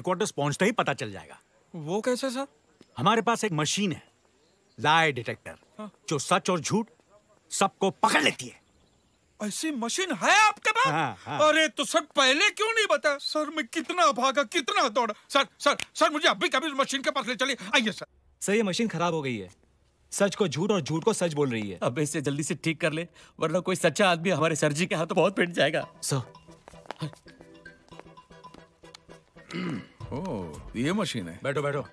Headquarters पहुंचते ही पता चल जाएगा। वो कैसे सर? हमारे पास एक मशीन है, लाई डिटेक्टर, जो सच और झूठ सबको पकड़ लेती है। ऐसी मशीन है आपके पास? हाँ। अरे तो सर पहले क्यों नहीं बताया? सर मैं कितना भागा, कितना दौड़ा। सर सर सर मुझे अभी कभी उस मशीन के पास ले चलिए। आइए सर। सर ये मशीन खराब हो गई है, सच को झूठ और झूठ को सच बोल रही है। अब इसे जल्दी से ठीक कर ले, वरना कोई सच्चा आदमी हमारे सर जी के हाथ बहुत पिट जाएगा। सर ओह ये मशीन है। बैठो बैठो।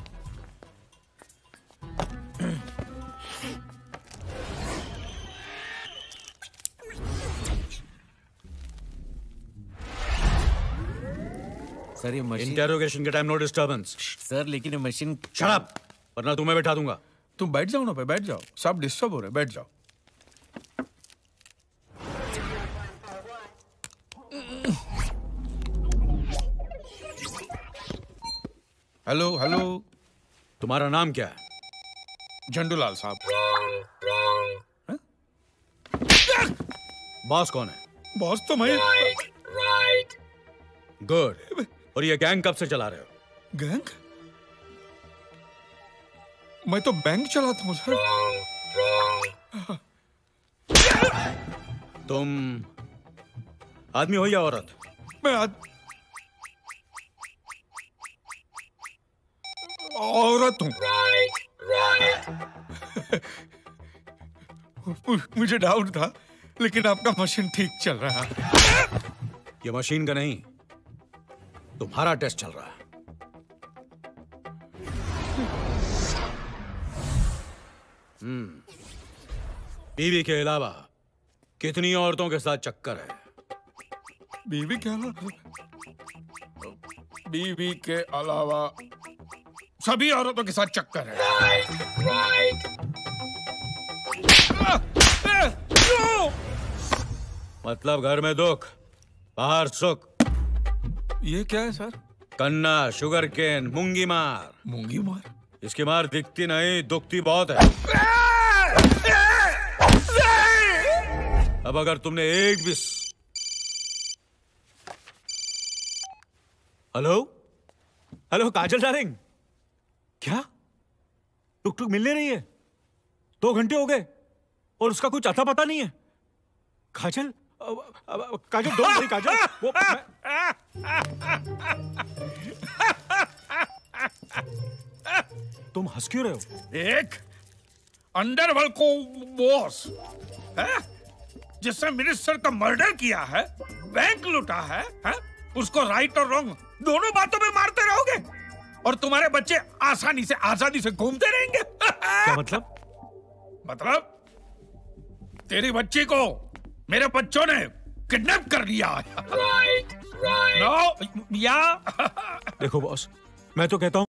सर ये मशीन। इंटेरोगेशन के टाइम नो डिस्टर्बेंस। सर लेकिन ये मशीन। शट अप, वरना तुम्हें बैठा दूंगा। तुम बैठ जाओ ना पे, बैठ जाओ। सब डिस्टर्ब हो रहे, बैठ जाओ। Hello hello. तुम्हारा नाम क्या है? झंडूलाल साहब। बॉस कौन है? बॉस तो मैं। गुड। और ये गैंग कब से चला रहे हो? गैंग? मैं तो बैंक चलाता हूँ सर। तुम आदमी हो या औरत? मैं औरत हूँ। मुझे डाउट था, लेकिन आपका मशीन ठीक चल रहा है। ये मशीन का नहीं, तुम्हारा टेस्ट चल रहा है। बीवी के अलावा कितनी औरतों के साथ चक्कर है? बीवी के अलावा? बीवी के अलावा सभी औरतों के साथ चक्कर है। मतलब घर में दुख, बाहर सुख। ये क्या है सर? कन्ना, शुगर केन, मूंगी मार। मूंगी मार? इसकी मार दिखती नहीं, दुखती बहुत है। अब अगर तुमने एक भी... हेलो हेलो काजल डार्लिंग, क्या टुक टुक मिलने रही है? 2 घंटे हो गए और उसका कुछ अता पता नहीं है। काजल, काजल दो मेरी काजल। वो तुम हंस क्यों रहे हो? एक अंडरवर्ल्ड को बॉस है जिसने मिनिस्टर का मर्डर किया है, बैंक लूटा है? उसको राइट और रॉन्ग दोनों बातों में मारते रहोगे और तुम्हारे बच्चे आसानी से आजादी से घूमते रहेंगे। क्या मतलब? मतलब तेरी बच्ची को मेरे बच्चों ने किडनैप कर लिया। नो या देखो बॉस, मैं तो कहता हूं